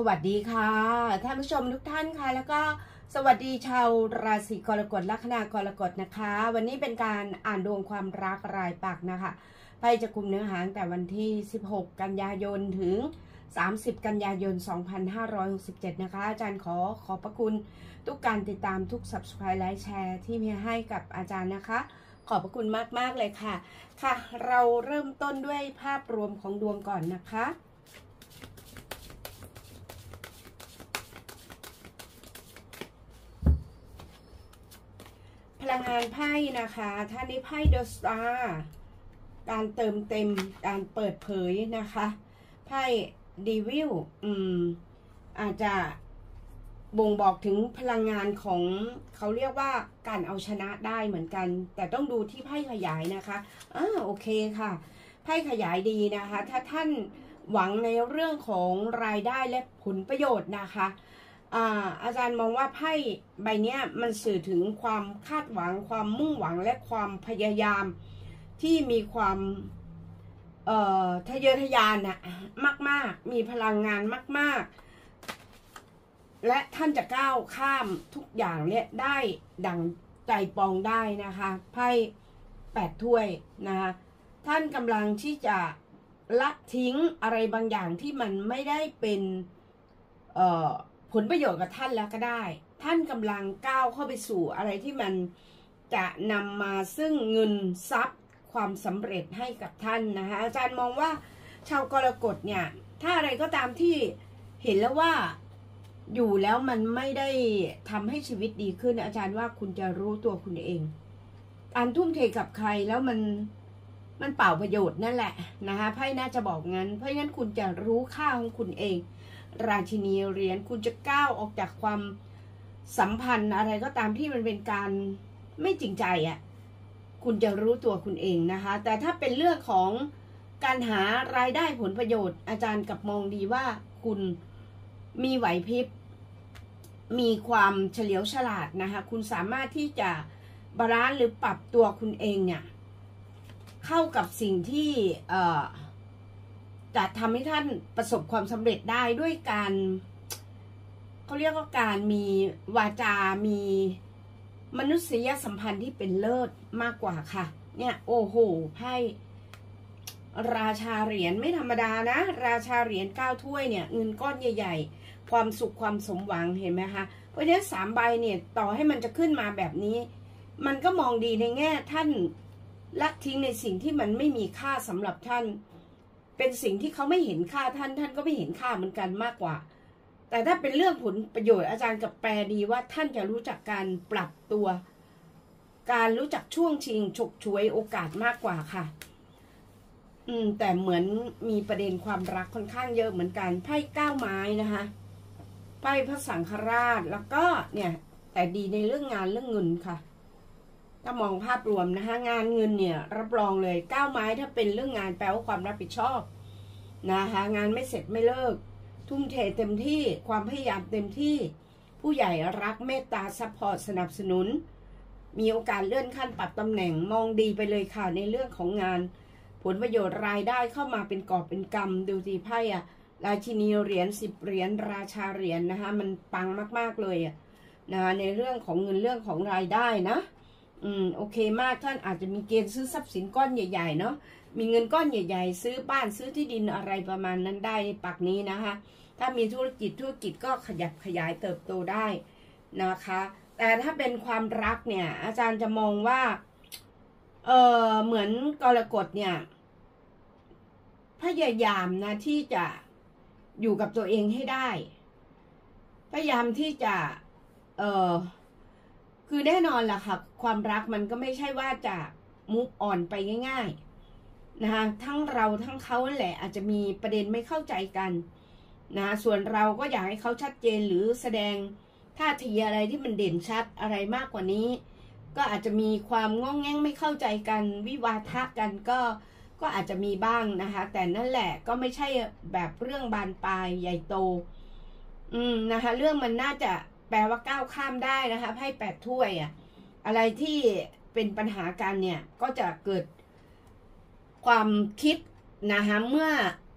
วัสดีค่ะท่านผู้ชมทุกท่านค่ะแล้วก็สวัสดีชาวราศีกรกฎลัคนากรกฎนะคะวันนี้เป็นการอ่านดวงความรักรายปักนะคะไพ่จะคุมเนื้อหาตั้งแต่วันที่16กันยายนถึง30กันยายน2567นะคะอาจารย์ขอบพระคุณทุกการติดตามทุก Subscribe ไลค์แชร์ที่มีให้กับอาจารย์นะคะขอบพระคุณมากๆเลยค่ะค่ะเราเริ่มต้นด้วยภาพรวมของดวงก่อนนะคะพลังงานไพ่นะคะท่านนี้ไพ่เดอะสตาร์การเติมเต็มการเปิดเผยนะคะไพ่ดีวิลอาจจะบ่งบอกถึงพลังงานของเขาเรียกว่าการเอาชนะได้เหมือนกันแต่ต้องดูที่ไพ่ขยายนะคะโอเคค่ะไพ่ขยายดีนะคะถ้าท่านหวังในเรื่องของรายได้และผลประโยชน์นะคะอาจารย์มองว่าไพ่ใบนี้มันสื่อถึงความคาดหวังความมุ่งหวังและความพยายามที่มีความทะเยอทะยานน่ะมากๆมีพลังงานมากๆและท่านจะก้าวข้ามทุกอย่างเนี่ยได้ดั่งใจปองได้นะคะไพ่8 ถ้วยนะคะท่านกำลังที่จะละทิ้งอะไรบางอย่างที่มันไม่ได้เป็นผลประโยชน์กับท่านแล้วก็ได้ท่านกำลังก้าวเข้าไปสู่อะไรที่มันจะนำมาซึ่งเงินทรัพย์ความสำเร็จให้กับท่านนะคะอาจารย์มองว่าชาวกรกฎเนี่ยถ้าอะไรก็ตามที่เห็นแล้วว่าอยู่แล้วมันไม่ได้ทำให้ชีวิตดีขึ้นอาจารย์ว่าคุณจะรู้ตัวคุณเองการทุ่มเทกับใครแล้วมันเปล่าประโยชน์นั่นแหละนะคะไพ่น่าจะบอกงั้นเพราะงั้นคุณจะรู้ค่าของคุณเองราชินีเหรียญคุณจะก้าวออกจากความสัมพันธ์อะไรก็ตามที่มันเป็นการไม่จริงใจคุณจะรู้ตัวคุณเองนะคะแต่ถ้าเป็นเรื่องของการหารายได้ผลประโยชน์อาจารย์กับมองดีว่าคุณมีไหวพริบมีความเฉลียวฉลาดนะคะคุณสามารถที่จะบาลานซ์หรือปรับตัวคุณเองเนี่ยเข้ากับสิ่งที่จะทำให้ท่านประสบความสำเร็จได้ด้วยการเขาเรียกว่าการมีวาจามีมนุษยสัมพันธ์ที่เป็นเลิศมากกว่าค่ะเนี่ยโอ้โหไพ่ราชาเหรียญไม่ธรรมดานะราชาเหรียญ9 ถ้วยเนี่ยเงินก้อนใหญ่ๆความสุขความสมหวังเห็นไหมคะเพราะฉะนั้น3 ใบเนี่ยต่อให้มันจะขึ้นมาแบบนี้มันก็มองดีในแง่ท่านละทิ้งในสิ่งที่มันไม่มีค่าสำหรับท่านเป็นสิ่งที่เขาไม่เห็นค่าท่านก็ไม่เห็นค่าเหมือนกันมากกว่าแต่ถ้าเป็นเรื่องผลประโยชน์อาจารย์กับแปลดีว่าท่านจะรู้จักการปรับตัวการรู้จักช่วงชิงฉกฉวยโอกาสมากกว่าค่ะแต่เหมือนมีประเด็นความรักค่อนข้างเยอะเหมือนกันไพ่9 ไม้นะคะไพ่พระสังฆราชแล้วก็เนี่ยแต่ดีในเรื่องงานเรื่องเงินค่ะถ้ามองภาพรวมนะคะงานเงินเนี่ยรับรองเลย9 ไม้ถ้าเป็นเรื่องงานแปลว่าความรับผิดชอบนะคะงานไม่เสร็จไม่เลิกทุ่มเทเต็มที่ความพยายามเต็มที่ผู้ใหญ่รักเมตตาซัพพอร์ตสนับสนุนมีโอกาสเลื่อนขั้นปรับตำแหน่งมองดีไปเลยค่ะในเรื่องของงานผลประโยชน์รายได้เข้ามาเป็นกอบเป็นกำดูสิไพ่ราชินีเหรียญ10 เหรียญราชาเหรียญนะคะมันปังมากๆเลยนะคะในเรื่องของเงินเรื่องของรายได้นะโอเคมากท่านอาจจะมีเกณฑ์ซื้อทรัพย์สินก้อนใหญ่ๆเนาะมีเงินก้อนใหญ่ๆซื้อบ้านซื้อที่ดินอะไรประมาณนั้นได้ในปักนี้นะคะถ้ามีธุรกิจก็ขยับขยายเติบโตได้นะคะแต่ถ้าเป็นความรักเนี่ยอาจารย์จะมองว่าเหมือนกรกฎเนี่ยพยายามนะที่จะอยู่กับตัวเองให้ได้พยายามที่จะคือแน่นอนล่ะค่ะความรักมันก็ไม่ใช่ว่าจะมูฟออนไปง่ายๆนะคะทั้งเราทั้งเขาแหละอาจจะมีประเด็นไม่เข้าใจกันนะส่วนเราก็อยากให้เขาชัดเจนหรือแสดงท่าทีอะไรที่มันเด่นชัดอะไรมากกว่านี้ก็อาจจะมีความง้องแง้งไม่เข้าใจกันวิวาทะกันก็อาจจะมีบ้างนะคะแต่นั่นแหละก็ไม่ใช่แบบเรื่องบานปลายใหญ่โตนะคะเรื่องมันน่าจะแปลว่าก้าวข้ามได้นะคะไพ่8 ถ้วยอะไรที่เป็นปัญหากันเนี่ยก็จะเกิดความคิดนะคะเมื่อ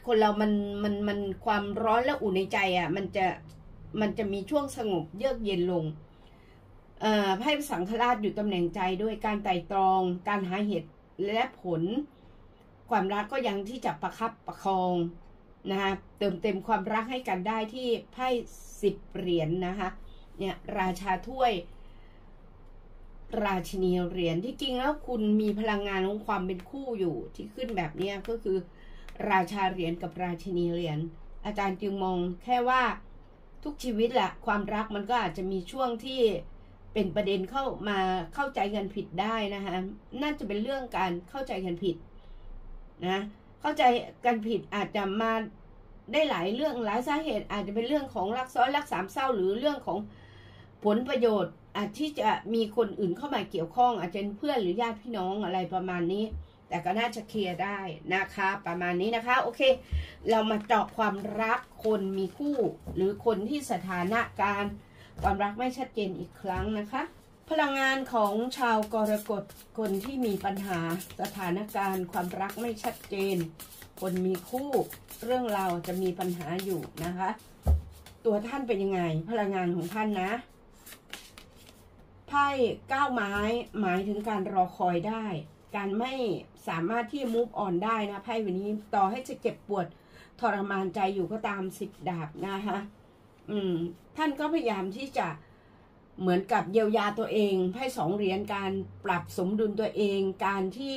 คนเรามันความร้อนและอุ่นในใจอ่ะมันจะมีช่วงสงบเยือกเย็นลงไพ่สังฆราชอยู่ตำแหน่งใจด้วยการไต่ตรองการหาเหตุและผลความรักก็ยังที่จะประคับประคองนะคะเติมเต็มความรักให้กันได้ที่ไพ่10 เหรียญ นะคะเนี่ยราชาถ้วยราชินีเหรียญที่จริงแล้วคุณมีพลังงานของความเป็นคู่อยู่ที่ขึ้นแบบนี้ก็คือราชาเหรียญกับราชินีเหรียญอาจารย์จึงมองแค่ว่าทุกชีวิตแหละความรักมันก็อาจจะมีช่วงที่เป็นประเด็นเข้าใจกันผิดได้นะคะน่าจะเป็นเรื่องการเข้าใจกันผิดนะเข้าใจกันผิดอาจจะมาได้หลายเรื่องหลายสาเหตุอาจจะเป็นเรื่องของรักซ้อนรักสามเศร้าหรือเรื่องของผลประโยชน์อาจที่จะมีคนอื่นเข้ามาเกี่ยวข้องอาจจะเป็นเพื่อนหรือญาติพี่น้องอะไรประมาณนี้แต่ก็น่าจะเคลียร์ได้นะคะประมาณนี้นะคะโอเคเรามาเจาะความรักคนมีคู่หรือคนที่สถานะการความรักไม่ชัดเจนอีกครั้งนะคะพลังงานของชาวกรกฎคนที่มีปัญหาสถานการณ์ความรักไม่ชัดเจนคนมีคู่เรื่องราวจะมีปัญหาอยู่นะคะตัวท่านเป็นยังไงพลังงานของท่านนะไพ่9 ไม้หมายถึงการรอคอยได้การไม่สามารถที่ move on ได้นะไพ่วันนี้ต่อให้จะเจ็บปวดทรมานใจอยู่ก็ตาม10 ดาบนะคะท่านก็พยายามที่จะเหมือนกับเยียวยาตัวเองไพ่2 เหรียญการปรับสมดุลตัวเองการที่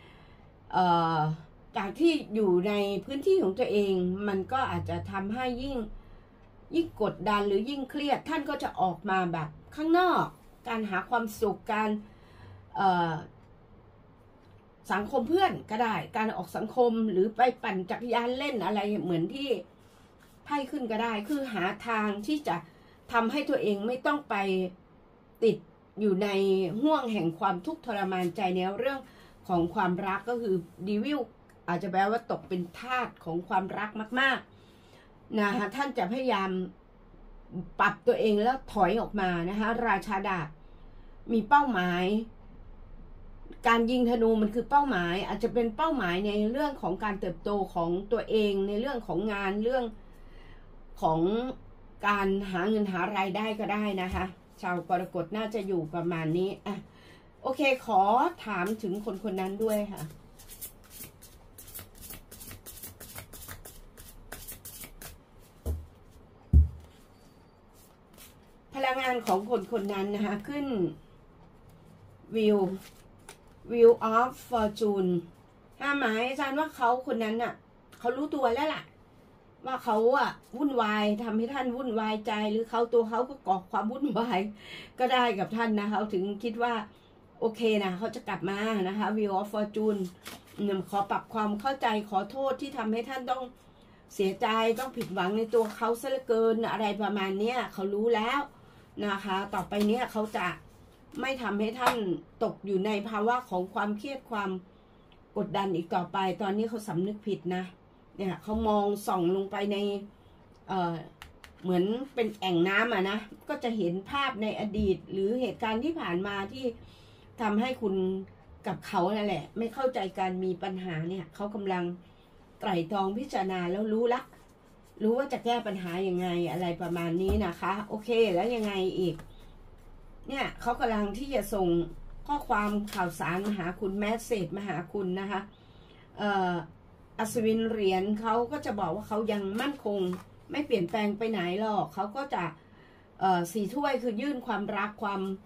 จากที่อยู่ในพื้นที่ของตัวเองมันก็อาจจะทำให้ยิ่งกดดันหรือยิ่งเครียดท่านก็จะออกมาแบบข้างนอกการหาความสุขการสังคมเพื่อนก็ได้การออกสังคมหรือไปปั่นจักรยานเล่นอะไรเหมือนที่ไพ่ขึ้นก็ได้คือหาทางที่จะทำให้ตัวเองไม่ต้องไปติดอยู่ในห่วงแห่งความทุกข์ทรมานใจในเรื่องของความรักก็คือดีวิลอาจจะแปลว่าตกเป็นทาสของความรักมากๆนะคะท่านจะพยายามปรับตัวเองแล้วถอยออกมานะคะราชาดาบมีเป้าหมายการยิงธนูมันคือเป้าหมายอาจจะเป็นเป้าหมายในเรื่องของการเติบโตของตัวเองในเรื่องของงานเรื่องของการหาเงินหารายได้ก็ได้นะคะชาวกรกฎน่าจะอยู่ประมาณนี้อ่ะโอเคขอถามถึงคนนั้นด้วยค่ะพลังงานของคนนั้นนะคะขึ้นWheel of Fortune หมายอาจารย์ว่าเขาคนนั้นน่ะเขารู้ตัวแล้วล่ะว่าเขาวุ่นวายทำให้ท่านวุ่นวายใจหรือตัวเขาก็ก่อความวุ่นวายก็ได้กับท่านนะเขาถึงคิดว่าโอเคนะเขาจะกลับมานะคะ Wheel of Fortune ขอปรับความเข้าใจขอโทษที่ทำให้ท่านต้องเสียใจต้องผิดหวังในตัวเขาซะเหลือเกินอะไรประมาณนี้เขารู้แล้วนะคะต่อไปเนี้ยเขาจะไม่ทำให้ท่านตกอยู่ในภาวะของความเครียดความกดดันอีกต่อไปตอนนี้เขาสำนึกผิดนะเนี่ยเขามองส่องลงไปในเหมือนเป็นแอ่งน้ำนะก็จะเห็นภาพในอดีตหรือเหตุการณ์ที่ผ่านมาที่ทำให้คุณกับเขานั่นแหละไม่เข้าใจการมีปัญหาเนี่ยเขากำลังไตร่ตรองพิจารณาแล้วรู้ว่าจะแก้ปัญหายังไงอะไรประมาณนี้นะคะโอเคแล้วยังไงอีกเนี่ยเขากำลังที่จะส่งข้อความข่าวสารมาหาคุณแมสเสจมาหาคุณนะคะอัศวินเหรียญเขาก็จะบอกว่าเขายังมั่นคงไม่เปลี่ยนแปลงไปไหนหรอกเขาก็จะ4 ถ้วยคือยื่นความรัก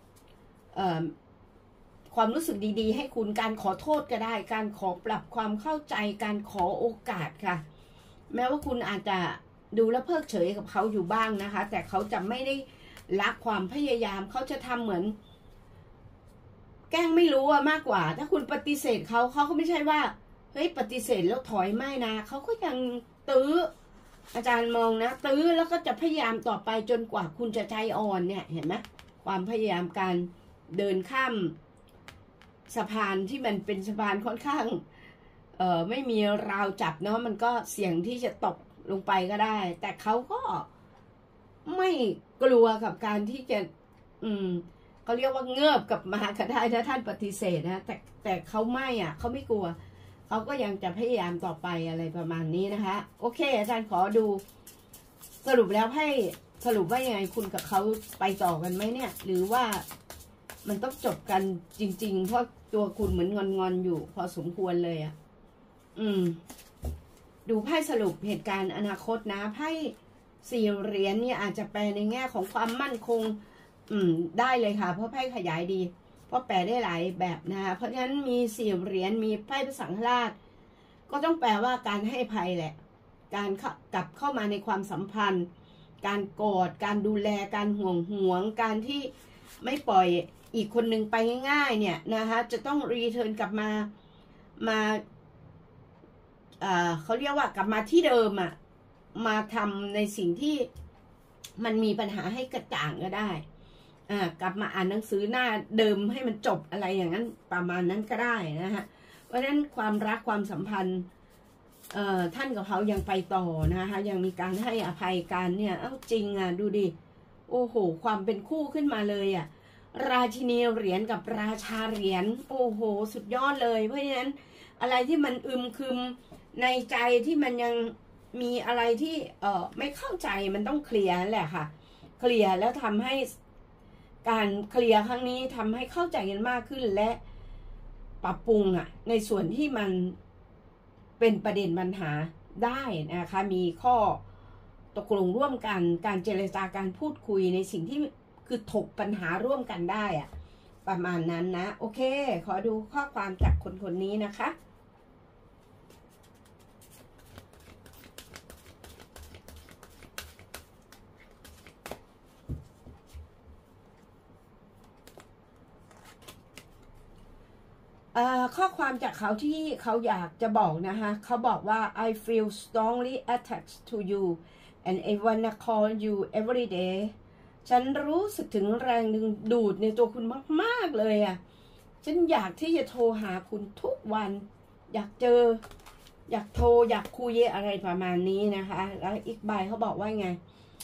ความรู้สึกดีๆให้คุณการขอโทษก็ได้การขอปรับความเข้าใจการขอโอกาสค่ะแม้ว่าคุณอาจจะดูและเพิกเฉยกับเขาอยู่บ้างนะคะแต่เขาจะไม่ได้ละความพยายามเขาจะทำเหมือนแกล้งไม่รู้มากกว่าถ้าคุณปฏิเสธเขาก็ไม่ใช่ว่าเฮ้ยปฏิเสธแล้วถอยไม่นะเขาก็ยังตื้ออาจารย์มองนะตื้อแล้วก็จะพยายามต่อไปจนกว่าคุณจะใจอ่อนเนี่ยเห็นไหมความพยายามการเดินข้ามสะพานที่มันเป็นสะพานค่อนข้างไม่มีราวจับเนาะมันก็เสี่ยงที่จะตกลงไปก็ได้แต่เขาก็ไม่กลัวกับการที่จะเขาเรียกว่าเงือบกับมาก็ได้ถ้าท่านปฏิเสธนะแต่เขาไม่เขาไม่กลัวเขาก็ยังจะพยายามต่อไปอะไรประมาณนี้นะคะโอเคอาจารย์ขอดูสรุปแล้วให้สรุปว่ายังไงคุณกับเขาไปต่อกันไหมเนี่ยหรือว่ามันต้องจบกันจริงๆเพราะตัวคุณเหมือนงอนๆอยู่พอสมควรเลยอ่ะดูไพ่สรุปเหตุการณ์อนาคตนะไพ่สี่เหรียญเนี่ยอาจจะแปลในแง่ของความมั่นคงได้เลยค่ะเพราะไพ่ขยายดีเพราะแปลได้หลายแบบนะคะเพราะฉะนั้นมีสี่เหรียญมีไพ่พระสังฆราชก็ต้องแปลว่าการให้อภัยแหละการกลับเข้ามาในความสัมพันธ์การกอดการดูแลการห่วงการที่ไม่ปล่อยอีกคนหนึ่งไปง่ายๆเนี่ยนะคะจะต้องรีเทิร์นกลับมาเขาเรียกว่ากลับมาที่เดิมอ่ะมาทำในสิ่งที่มันมีปัญหาให้กระจ่างก็ได้กลับมาอ่านหนังสือหน้าเดิมให้มันจบอะไรอย่างนั้นประมาณนั้นก็ได้นะฮะเพราะฉะนั้นความรักความสัมพันธ์ท่านกับเขายังไปต่อนะคะยังมีการให้อภัยกันเนี่ยจริงอ่ะดูดิโอ้โหความเป็นคู่ขึ้นมาเลยอ่ะราชินีเหรียญกับราชาเหรียญโอ้โหสุดยอดเลยเพราะฉะนั้นอะไรที่มันคึมในใจที่มันยังมีอะไรที่ไม่เข้าใจมันต้องเคลียร์แหละค่ะเคลียร์แล้วทำให้การเคลียร์ครั้งนี้ทำให้เข้าใจกันมากขึ้นและปรับปรุงในส่วนที่มันเป็นประเด็นปัญหาได้นะคะมีข้อตกลงร่วมกันการเจรจาการพูดคุยในสิ่งที่คือถกปัญหาร่วมกันได้ประมาณนั้นนะโอเคขอดูข้อความจากคนนี้นะคะข้อความจากเขาที่เขาอยากจะบอกนะคะเขาบอกว่า I feel strongly attached to you and I wanna call you every day ฉันรู้สึกถึงแรงดึงดูดในตัวคุณมากๆเลยฉันอยากที่จะโทรหาคุณทุกวันอยากเจออยากโทรอยากคุยอะไรประมาณนี้นะคะแล้วอีกใบเขาบอกว่าไง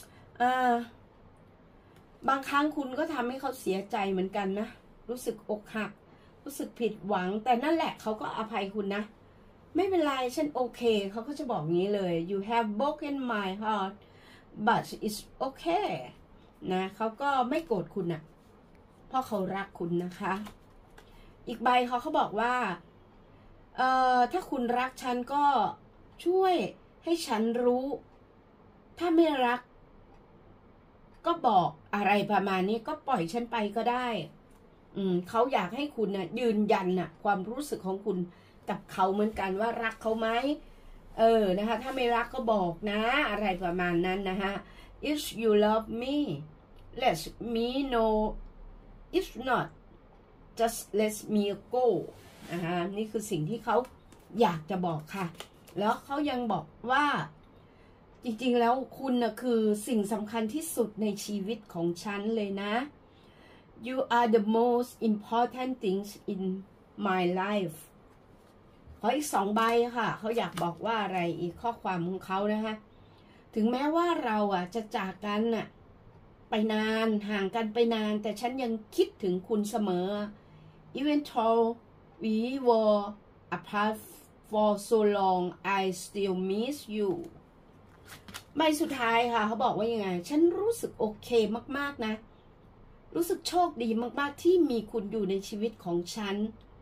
บางครั้งคุณก็ทำให้เขาเสียใจเหมือนกันนะรู้สึกอกหักรู้สึกผิดหวังแต่นั่นแหละเขาก็อภัยคุณนะไม่เป็นไรฉันโอเคเขาก็จะบอกงี้เลย you have broken my heart but it's okay นะเขาก็ไม่โกรธคุณเพราะเขารักคุณนะคะอีกใบเขาบอกว่าถ้าคุณรักฉันก็ช่วยให้ฉันรู้ถ้าไม่รักก็บอกอะไรประมาณนี้ก็ปล่อยฉันไปก็ได้เขาอยากให้คุณยืนยันความรู้สึกของคุณกับเขาเหมือนกันว่ารักเขาไหมนะคะถ้าไม่รักก็บอกนะอะไรประมาณนั้นนะคะ if you love me let me know if not just let me go นะคะนี่คือสิ่งที่เขาอยากจะบอกค่ะแล้วเขายังบอกว่าจริงๆแล้วคุณคือสิ่งสำคัญที่สุดในชีวิตของฉันเลยนะYou are the most important things in my life ขออีก2 ใบค่ะเขาอยากบอกว่าอะไรอีกข้อความของเขานะคะถึงแม้ว่าเราจะจากกันไปนานห่างกันไปนานแต่ฉันยังคิดถึงคุณเสมอ Even though we were apart for so long I still miss you ใบสุดท้ายค่ะเขาบอกว่ายังไงฉันรู้สึกโอเคมากๆนะรู้สึกโชคดีมากๆที่มีคุณอยู่ในชีวิตของฉัน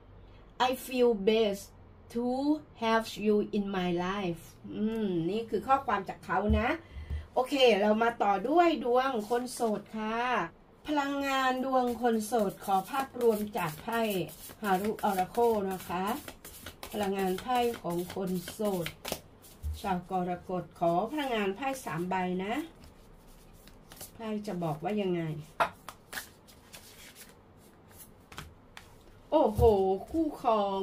I feel blessed to have you in my life นี่คือข้อความจากเขานะโอเคเรามาต่อด้วยดวงคนโสดค่ะพลังงานดวงคนโสดขอภาพรวมจากไพ่ฮารุออราโคนะคะพลังงานไพ่ของคนโสดชาวกรกฎขอพลังงานไพ่3 ใบนะไพ่จะบอกว่ายังไงโอ้โหคู่ครอง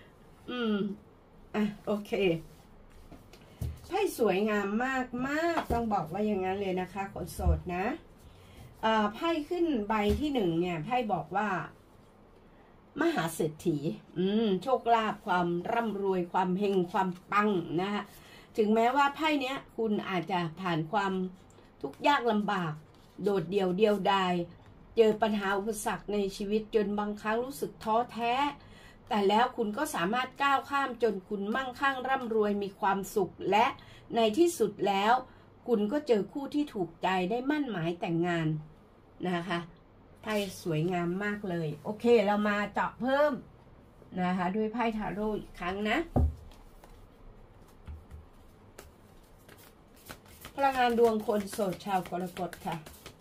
โอเคไพ่สวยงามมากต้องบอกว่าอย่างนั้นเลยนะคะคนโสดนะไพ่ขึ้นใบที่1เนี่ยไพ่บอกว่ามหาเศรษฐีโชคลาภความร่ำรวยความเฮงความปังนะคะถึงแม้ว่าไพ่เนี้ยคุณอาจจะผ่านความทุกข์ยากลำบากโดดเดี่ยวเดียวดายเจอปัญหาอุปสรรคในชีวิตจนบางครั้งรู้สึกท้อแท้แต่แล้วคุณก็สามารถก้าวข้ามจนคุณมั่งคั่งร่ำรวยมีความสุขและในที่สุดแล้วคุณก็เจอคู่ที่ถูกใจได้มั่นหมายแต่งงานนะคะไพ่สวยงามมากเลยโอเคเรามาเจาะเพิ่มนะคะด้วยไพ่ทาโร่อีกครั้งนะพลังงานดวงคนโสดชาวกรกฎค่ะ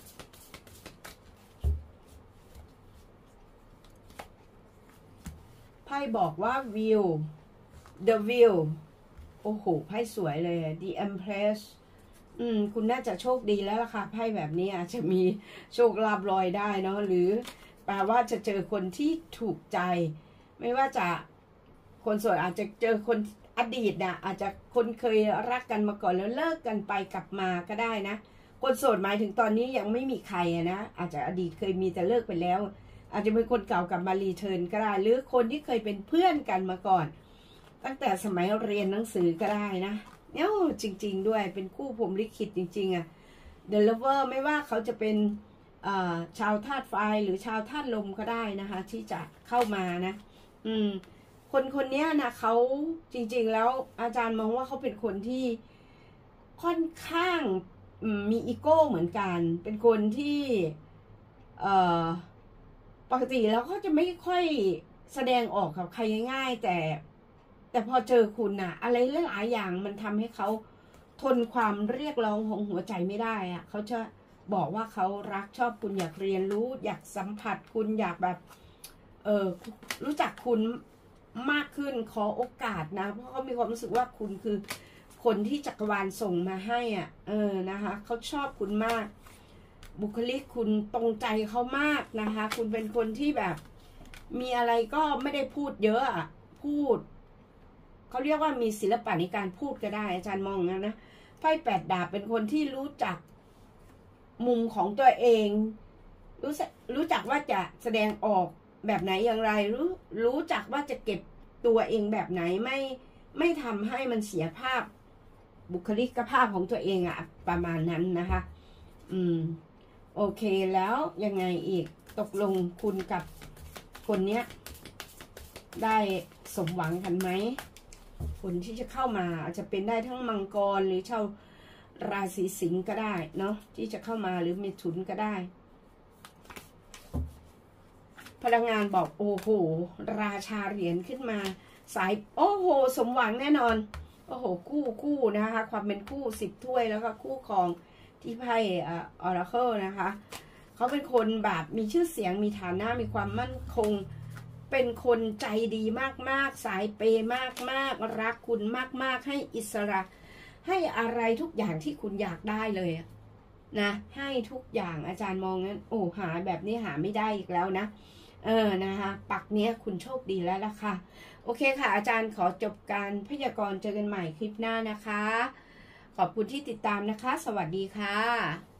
ไพ่บอกว่าวิว the view โอ้โหไพ่สวยเลย the empress คุณน่าจะโชคดีแล้วล่ะค่ะไพ่แบบนี้อาจจะมีโชคลาภลอยได้เนาะหรือแปลว่าจะเจอคนที่ถูกใจไม่ว่าจะคนโสดอาจจะเจอคนอดีตนะอาจจะคนเคยรักกันมาก่อนแล้วเลิกกันไปกลับมาก็ได้นะคนโสดหมายถึงตอนนี้ยังไม่มีใครนะอาจจะอดีตเคยมีแต่เลิกไปแล้วอาจจะเป็นคนเก่ากลับมารีเทิร์นก็ได้หรือคนที่เคยเป็นเพื่อนกันมาก่อนตั้งแต่สมัยเรียนหนังสือก็ได้นะเนี่ยจริงๆด้วยเป็นคู่พรหมลิขิตจริงๆThe Lover ไม่ว่าเขาจะเป็นชาวธาตุไฟหรือชาวธาตุลมก็ได้นะคะที่จะเข้ามานะคนนี้นะเขาจริงๆแล้วอาจารย์มองว่าเขาเป็นคนที่ค่อนข้างมีอีโก้เหมือนกันเป็นคนที่ปกติแล้วเขาจะไม่ค่อยแสดงออกกับใครง่ายๆแต่พอเจอคุณนะอะไรหลายๆอย่างมันทำให้เขาทนความเรียกร้องของหัวใจไม่ได้อะเขาจะบอกว่าเขารักชอบคุณอยากเรียนรู้อยากสัมผัสคุณอยากแบบรู้จักคุณมากขึ้นขอโอกาสนะเพราะเขามีความรู้สึกว่าคุณคือคนที่จักรวาลส่งมาให้นะคะเขาชอบคุณมากบุคลิกคุณตรงใจเขามากนะคะคุณเป็นคนที่แบบมีอะไรก็ไม่ได้พูดเยอะพูดเขาเรียกว่ามีศิลปะในการพูดก็ได้อาจารย์มองนะไพ่8 ดาบเป็นคนที่รู้จักมุมของตัวเองรู้จักว่าจะแสดงออกแบบไหนอย่างไรรู้จักว่าจะเก็บตัวเองแบบไหนไม่ทำให้มันเสียภาพบุคลิกภาพของตัวเองประมาณนั้นนะคะโอเคแล้วยังไงอีกตกลงคุณกับคนเนี้ยได้สมหวังกันไหมคนที่จะเข้ามาอาจจะเป็นได้ทั้งมังกรหรือชาวราศีสิงห์ก็ได้เนาะที่จะเข้ามาหรือมิถุนก็ได้พลังงานบอกโอ้โหราชาเหรียญขึ้นมาสายโอ้โหสมหวังแน่นอนโอ้โหคู่นะคะความเป็นคู่10 ถ้วยแล้วก็คู่ครองที่ไพ่Oracle นะคะเขาเป็นคนแบบมีชื่อเสียงมีฐานะมีความมั่นคงเป็นคนใจดีมากๆสายเปย์มากๆรักคุณมากๆให้อิสระให้อะไรทุกอย่างที่คุณอยากได้เลยนะให้ทุกอย่างอาจารย์มองงั้นโอ้หาแบบนี้หาไม่ได้อีกแล้วนะนะคะปักเนี้ยคุณโชคดีแล้วล่ะค่ะโอเคค่ะอาจารย์ขอจบการพยากรณ์เจอกันใหม่คลิปหน้านะคะขอบคุณที่ติดตามนะคะสวัสดีค่ะ